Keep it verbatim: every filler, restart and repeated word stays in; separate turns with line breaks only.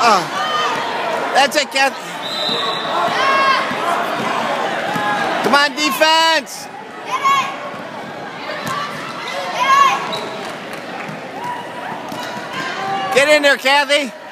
Oh. That's it, Kathy. Come on, defense. Get in there, Kathy.